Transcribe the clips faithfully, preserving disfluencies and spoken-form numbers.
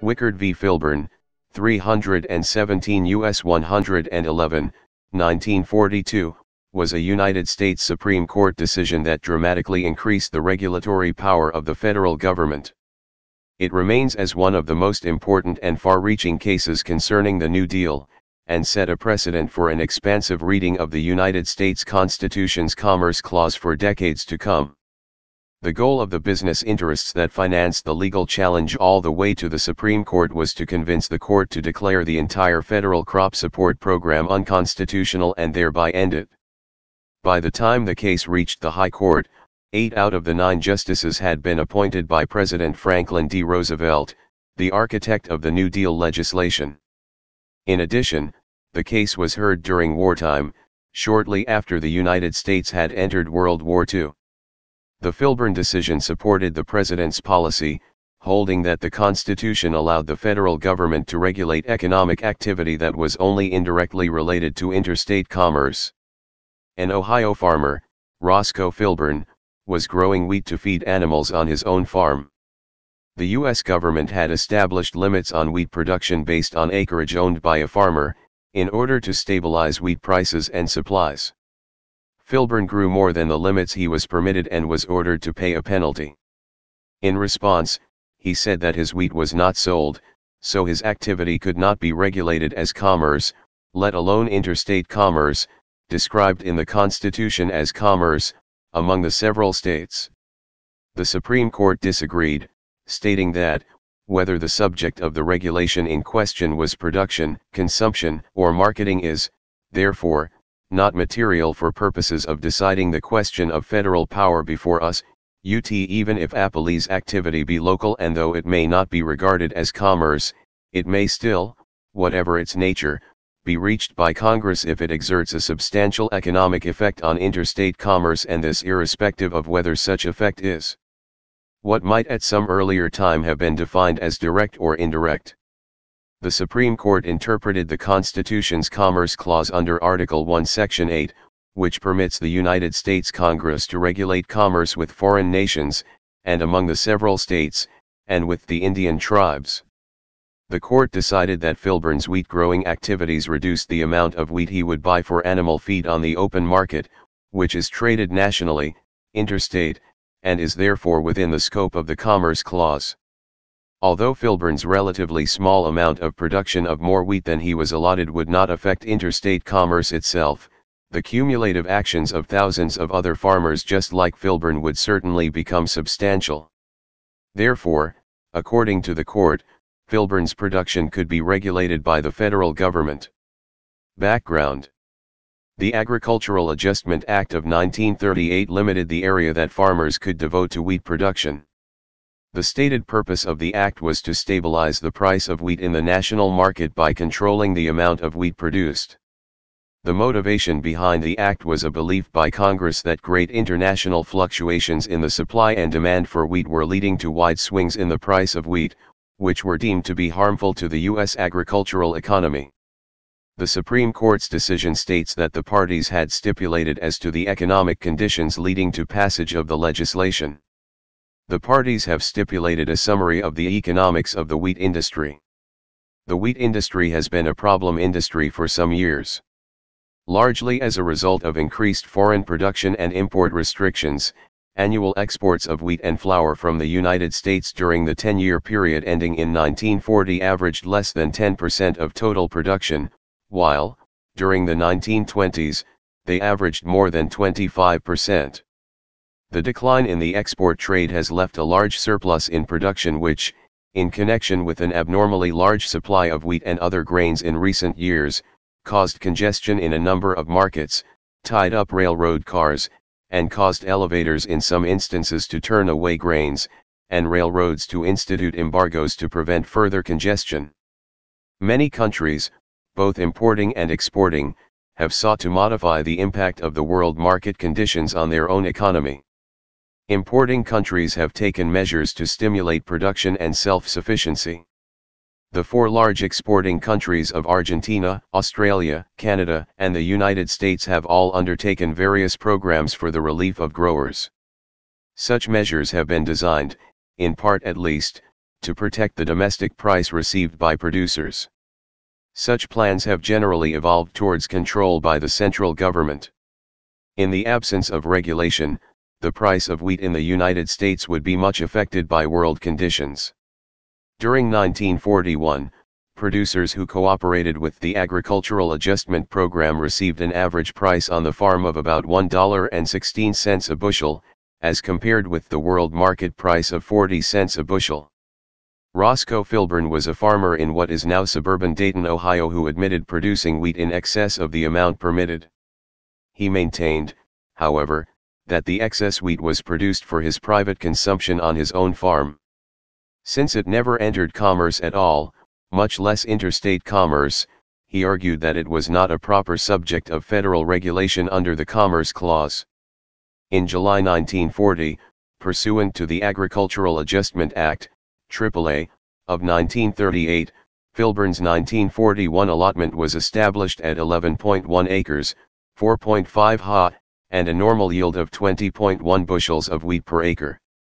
Wickard v. Filburn, three seventeen U S one eleven, nineteen forty-two, was a United States Supreme Court decision that dramatically increased the regulatory power of the federal government. It remains as one of the most important and far-reaching cases concerning the New Deal, and set a precedent for an expansive reading of the United States Constitution's Commerce Clause for decades to come. The goal of the business interests that financed the legal challenge all the way to the Supreme Court was to convince the court to declare the entire federal crop support program unconstitutional and thereby end it. By the time the case reached the High Court, eight out of the nine justices had been appointed by President Franklin D. Roosevelt, the architect of the New Deal legislation. In addition, the case was heard during wartime, shortly after the United States had entered World War Two. The Filburn decision supported the president's policy, holding that the Constitution allowed the federal government to regulate economic activity that was only indirectly related to interstate commerce. An Ohio farmer, Roscoe Filburn, was growing wheat to feed animals on his own farm. The U S government had established limits on wheat production based on acreage owned by a farmer, in order to stabilize wheat prices and supplies. Filburn grew more than the limits he was permitted and was ordered to pay a penalty. In response, he said that his wheat was not sold, so his activity could not be regulated as commerce, let alone interstate commerce, described in the Constitution as commerce, among the several states. The Supreme Court disagreed, stating that, whether the subject of the regulation in question was production, consumption, or marketing is, therefore, not material for purposes of deciding the question of federal power before us, ut even if appellee's activity be local and though it may not be regarded as commerce, it may still, whatever its nature, be reached by Congress if it exerts a substantial economic effect on interstate commerce, and this irrespective of whether such effect is what might at some earlier time have been defined as direct or indirect. The Supreme Court interpreted the Constitution's Commerce Clause under Article one Section eight, which permits the United States Congress to regulate commerce with foreign nations, and among the several states, and with the Indian tribes. The court decided that Filburn's wheat-growing activities reduced the amount of wheat he would buy for animal feed on the open market, which is traded nationally, interstate, and is therefore within the scope of the Commerce Clause. Although Filburn's relatively small amount of production of more wheat than he was allotted would not affect interstate commerce itself, the cumulative actions of thousands of other farmers just like Filburn would certainly become substantial. Therefore, according to the court, Filburn's production could be regulated by the federal government. Background: the Agricultural Adjustment Act of nineteen thirty-eight limited the area that farmers could devote to wheat production. The stated purpose of the act was to stabilize the price of wheat in the national market by controlling the amount of wheat produced. The motivation behind the act was a belief by Congress that great international fluctuations in the supply and demand for wheat were leading to wide swings in the price of wheat, which were deemed to be harmful to the U S agricultural economy. The Supreme Court's decision states that the parties had stipulated as to the economic conditions leading to passage of the legislation. The parties have stipulated a summary of the economics of the wheat industry. The wheat industry has been a problem industry for some years. Largely as a result of increased foreign production and import restrictions, annual exports of wheat and flour from the United States during the ten-year period ending in nineteen forty averaged less than ten percent of total production, while, during the nineteen twenties, they averaged more than twenty-five percent. The decline in the export trade has left a large surplus in production which, in connection with an abnormally large supply of wheat and other grains in recent years, caused congestion in a number of markets, tied up railroad cars, and caused elevators in some instances to turn away grains, and railroads to institute embargoes to prevent further congestion. Many countries, both importing and exporting, have sought to modify the impact of the world market conditions on their own economy. Importing countries have taken measures to stimulate production and self-sufficiency. The four large exporting countries of Argentina, Australia, Canada, and the United States have all undertaken various programs for the relief of growers. Such measures have been designed, in part at least, to protect the domestic price received by producers. Such plans have generally evolved towards control by the central government. In the absence of regulation, the price of wheat in the United States would be much affected by world conditions. During nineteen forty-one, producers who cooperated with the Agricultural Adjustment Program received an average price on the farm of about one dollar and sixteen cents a bushel, as compared with the world market price of forty cents a bushel. Roscoe Filburn was a farmer in what is now suburban Dayton, Ohio, who admitted producing wheat in excess of the amount permitted. He maintained, however, that the excess wheat was produced for his private consumption on his own farm. Since it never entered commerce at all, much less interstate commerce, he argued that it was not a proper subject of federal regulation under the Commerce Clause. In July nineteen forty, pursuant to the Agricultural Adjustment Act, triple A, of nineteen thirty-eight, Filburn's nineteen forty-one allotment was established at eleven point one acres, four point five ha, and a normal yield of twenty point one bushels of wheat per acre.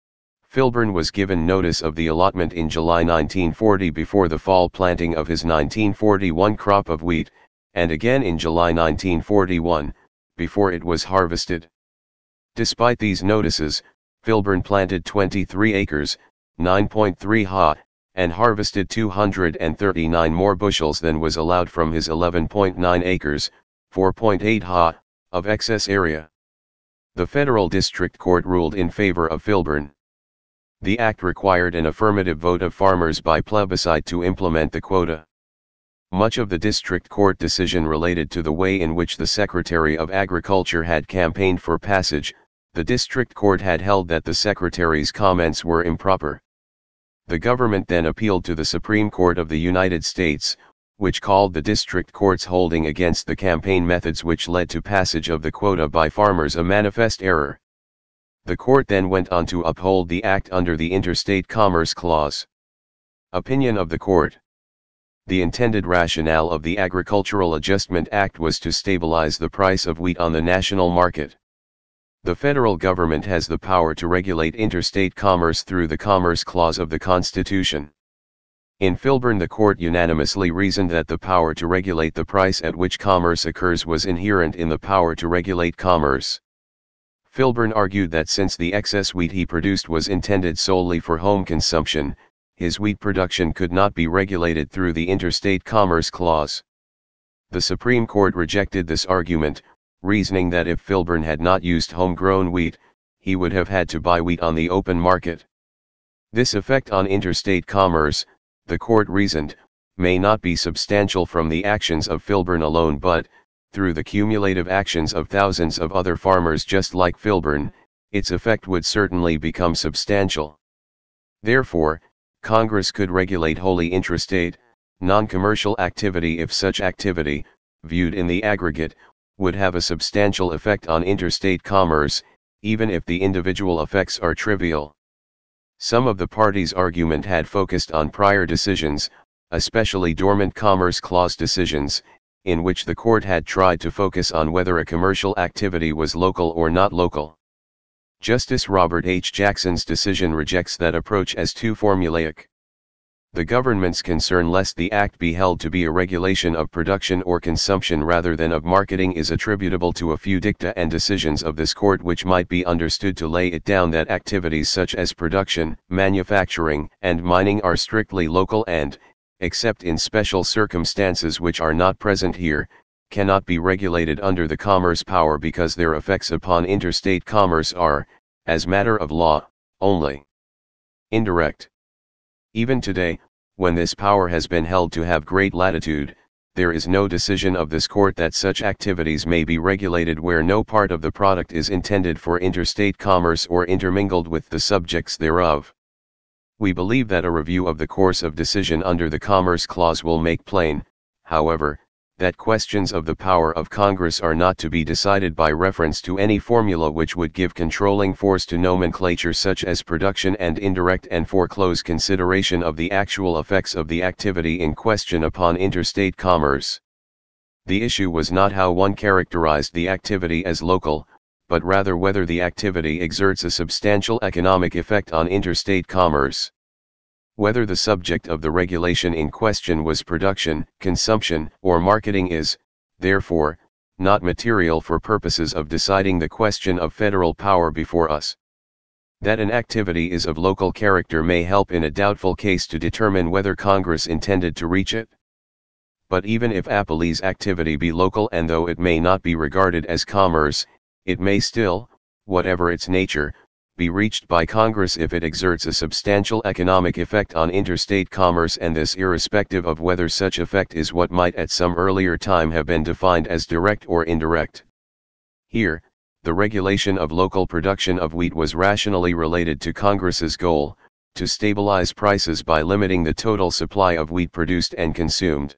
Filburn was given notice of the allotment in July nineteen forty before the fall planting of his nineteen forty-one crop of wheat, and again in July nineteen forty-one, before it was harvested. Despite these notices, Filburn planted twenty-three acres, nine point three ha, and harvested two hundred thirty-nine more bushels than was allowed from his eleven point nine acres, four point eight ha, of excess area. The federal district court ruled in favor of Filburn. The act required an affirmative vote of farmers by plebiscite to implement the quota. Much of the district court decision related to the way in which the Secretary of Agriculture had campaigned for passage. The district court had held that the Secretary's comments were improper. The government then appealed to the Supreme Court of the United States, which called the district court's holding against the campaign methods which led to passage of the quota by farmers a manifest error. The court then went on to uphold the act under the Interstate Commerce Clause. Opinion of the court. The intended rationale of the Agricultural Adjustment Act was to stabilize the price of wheat on the national market. The federal government has the power to regulate interstate commerce through the Commerce Clause of the Constitution. In Filburn, the court unanimously reasoned that the power to regulate the price at which commerce occurs was inherent in the power to regulate commerce. Filburn argued that since the excess wheat he produced was intended solely for home consumption, his wheat production could not be regulated through the Interstate Commerce Clause. The Supreme Court rejected this argument, reasoning that if Filburn had not used homegrown wheat, he would have had to buy wheat on the open market. This effect on interstate commerce, the court reasoned, may not be substantial from the actions of Filburn alone but, through the cumulative actions of thousands of other farmers just like Filburn, its effect would certainly become substantial. Therefore, Congress could regulate wholly intrastate, non-commercial activity if such activity, viewed in the aggregate, would have a substantial effect on interstate commerce, even if the individual effects are trivial. Some of the parties' argument had focused on prior decisions, especially dormant Commerce Clause decisions, in which the court had tried to focus on whether a commercial activity was local or not local. Justice Robert H. Jackson's decision rejects that approach as too formulaic. The government's concern lest the act be held to be a regulation of production or consumption rather than of marketing is attributable to a few dicta and decisions of this court which might be understood to lay it down that activities such as production, manufacturing, and mining are strictly local and, except in special circumstances which are not present here, cannot be regulated under the commerce power because their effects upon interstate commerce are, as matter of law, only indirect. Even today, when this power has been held to have great latitude, there is no decision of this court that such activities may be regulated where no part of the product is intended for interstate commerce or intermingled with the subjects thereof. We believe that a review of the course of decision under the Commerce Clause will make plain, however, that questions of the power of Congress are not to be decided by reference to any formula which would give controlling force to nomenclature such as production and indirect and foreclose consideration of the actual effects of the activity in question upon interstate commerce. The issue was not how one characterized the activity as local, but rather whether the activity exerts a substantial economic effect on interstate commerce. Whether the subject of the regulation in question was production, consumption, or marketing is, therefore, not material for purposes of deciding the question of federal power before us. That an activity is of local character may help in a doubtful case to determine whether Congress intended to reach it. But even if Applee's activity be local, and though it may not be regarded as commerce, it may still, whatever its nature, be reached by Congress if it exerts a substantial economic effect on interstate commerce, and this irrespective of whether such effect is what might at some earlier time have been defined as direct or indirect. Here, the regulation of local production of wheat was rationally related to Congress's goal, to stabilize prices by limiting the total supply of wheat produced and consumed.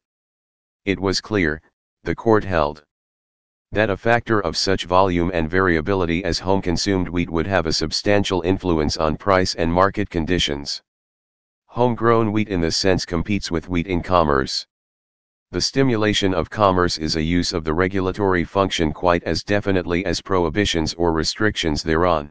It was clear, the court held, that a factor of such volume and variability as home-consumed wheat would have a substantial influence on price and market conditions. Homegrown wheat in this sense competes with wheat in commerce. The stimulation of commerce is a use of the regulatory function quite as definitely as prohibitions or restrictions thereon.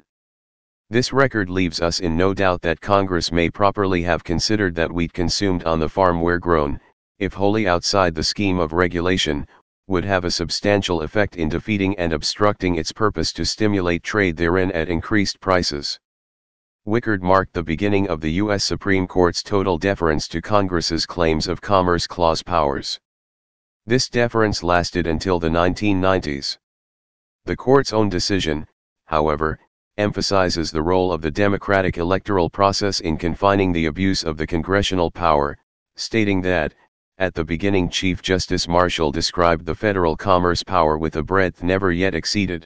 This record leaves us in no doubt that Congress may properly have considered that wheat consumed on the farm where grown, if wholly outside the scheme of regulation, would have a substantial effect in defeating and obstructing its purpose to stimulate trade therein at increased prices. Wickard marked the beginning of the U S Supreme Court's total deference to Congress's claims of Commerce Clause powers. This deference lasted until the nineteen nineties. The court's own decision, however, emphasizes the role of the democratic electoral process in confining the abuse of the congressional power, stating that, at the beginning, Chief Justice Marshall described the federal commerce power with a breadth never yet exceeded.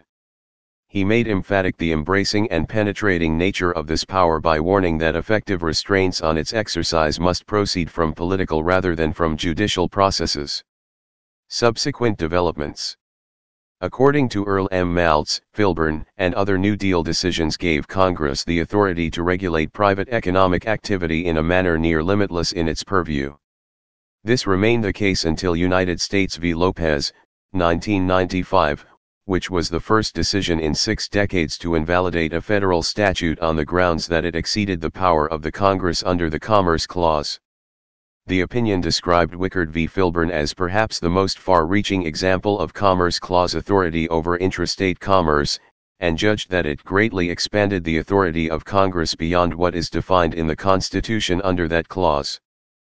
He made emphatic the embracing and penetrating nature of this power by warning that effective restraints on its exercise must proceed from political rather than from judicial processes. Subsequent developments. According to Earl M. Maltz, Filburn, and other New Deal decisions gave Congress the authority to regulate private economic activity in a manner near limitless in its purview. This remained the case until United States v. Lopez, nineteen ninety-five, which was the first decision in six decades to invalidate a federal statute on the grounds that it exceeded the power of the Congress under the Commerce Clause. The opinion described Wickard v. Filburn as perhaps the most far-reaching example of Commerce Clause authority over intrastate commerce, and judged that it greatly expanded the authority of Congress beyond what is defined in the Constitution under that clause.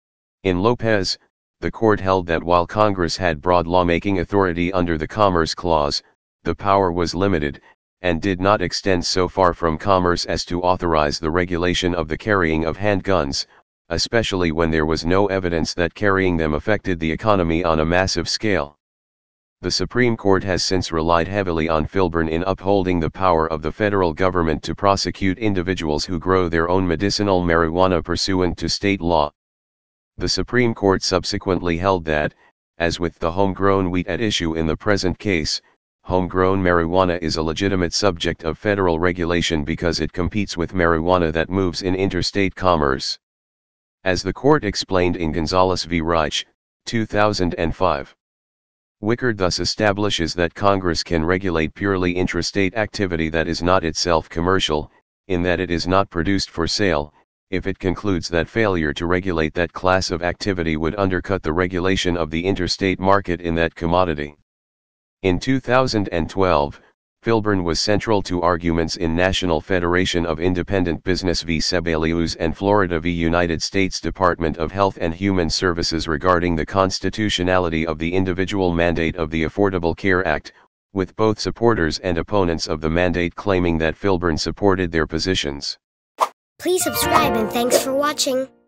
In Lopez, the court held that while Congress had broad lawmaking authority under the Commerce Clause, the power was limited, and did not extend so far from commerce as to authorize the regulation of the carrying of handguns, especially when there was no evidence that carrying them affected the economy on a massive scale. The Supreme Court has since relied heavily on Filburn in upholding the power of the federal government to prosecute individuals who grow their own medicinal marijuana pursuant to state law. The Supreme Court subsequently held that, as with the homegrown wheat at issue in the present case, homegrown marijuana is a legitimate subject of federal regulation because it competes with marijuana that moves in interstate commerce. As the court explained in Gonzales v. Reich, two thousand five. Wickard thus establishes that Congress can regulate purely intrastate activity that is not itself commercial, in that it is not produced for sale, if it concludes that failure to regulate that class of activity would undercut the regulation of the interstate market in that commodity. In two thousand twelve, Filburn was central to arguments in National Federation of Independent Business v. Sebelius and Florida v. United States Department of Health and Human Services regarding the constitutionality of the individual mandate of the Affordable Care Act, with both supporters and opponents of the mandate claiming that Filburn supported their positions. Please subscribe and thanks for watching.